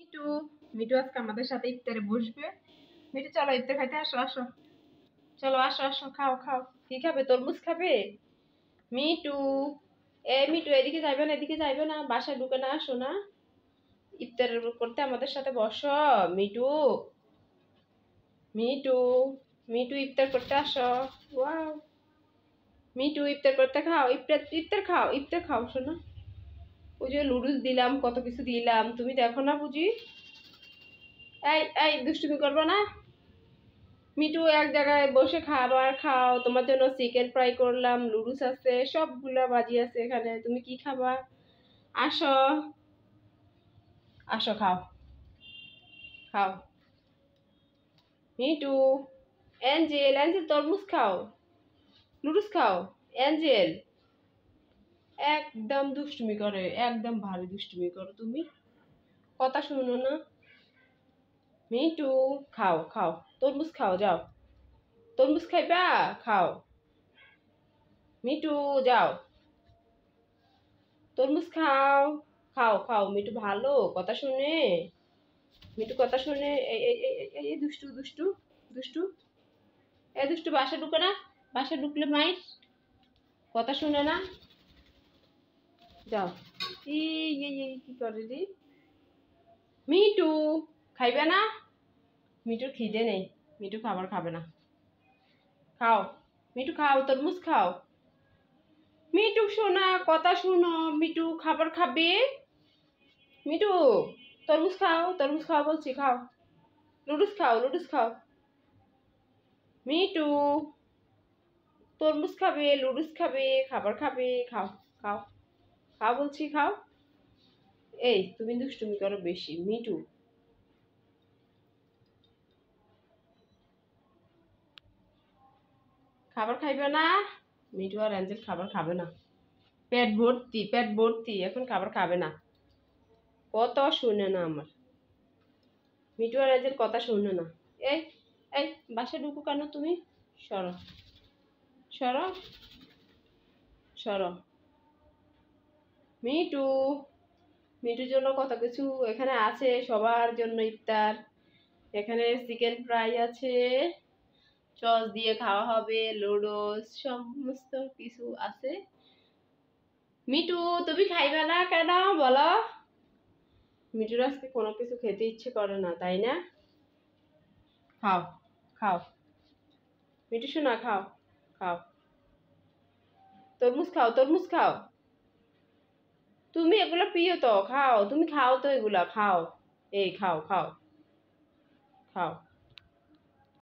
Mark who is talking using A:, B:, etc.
A: Me too me too আজকে আমাদের সাথে ইফতারে বসবে। মিটু চলো ইফতার খাইতে আসো আসো। চলো আসো আসো খাও খাও। কি খাবে? তরমুজ খাবে? মিটু মিটু এদিকে যাইবে না, এদিকে যাইবে না, বাসায় ঢুকে না, আসো না ইফতার করতে আমাদের সাথে বসো। মিটু মিটু মিটু ইফতার করতে আসো। ওয়াও, মিটু ইফতার করতে খাও, ইফতার ইফতার খাও, ইফতার খাও শোনো। ওই যে নুডলস দিলাম, কত কিছু দিলাম, তুমি দেখো না বুঝি? এই এই দুষ্টুমি করবো না। মিটু এক জায়গায় বসে খাবার খাও, তোমার জন্য চিকেন ফ্রাই করলাম, নুডলস আছে, সবগুলা ভাজি আছে এখানে, তুমি কি খাবা? আসো আসো খাও খাও। মিটু অ্যাঞ্জেল অ্যাঞ্জেল তরমুজ খাও, নুডলস খাও। অ্যাঞ্জেল একদম দুষ্টুমি করে, একদম ভারী দুষ্টুমি করো তুমি, কথা শুনো না। মিটু খাও খাও, তরমুজ খাও যাও, তরমুজ খাইবা? খাও। মিটু যাও, তরমুজ খাও, খাও খাও। মিটু ভালো কথা শুনে, মিটু কথা শুনে। এই এই এই এই এই দুষ্টু দুষ্টু দুষ্টু, এই দুষ্টু বাসা ঢুকে না, বাসা ঢুকলে মাইর, কথা শুনে না। যাও। এই এই এই কি করে রে? মিটু খাইবে না? মিটুর খিদে নেই, মিটু খাবার খাবে না। খাও মিটু খাও, তরমুজ খাও। মিটু শোনা কথা শুনো, মিটু খাবার খাবে। মিটু তরমুজ খাও, তরমুজ খাও বলছি, খাও। লুডুস খাও, লুডুস খাও। মিটু তরমুজ খাবে, লুডুস খাবে, খাবার খাবে, খাও খাও খাও বলছি, খাও। এই তুমি দুষ্টুমি করো বেশি মিটু। খাবার খাইবে না? মিটু আর অ্যাঞ্জেল খাবার খাবে না, পেট ভর্তি, পেট ভর্তি, এখন খাবার খাবে না। কথা শুনে না আমার, মিটু আর অ্যাঞ্জেল কথা শুনে না। এই এই বাসা ঢুকু কেন তুমি? সরো সরো সরো। মিটু মিটুর জন্য কত কিছু এখানে আছে, সবার জন্য ইফতার। এখানে চিকেন ফ্রাই আছে, সস দিয়ে খাওয়া হবে, লুডোস সমস্ত কিছু আছে। মিটু তুমি খাইবে না কেন বলো? মিটুর আজকে কোনো কিছু খেতে ইচ্ছে করে না, তাই না? খাও খাও মিটু শোনা, খাও খাও। তরমুজ খাও, তরমুজ খাও। তুমি এগুলো প্রিয় তো, খাও, তুমি খাও তো, এগুলা খাও। এই খাও খাও খাও।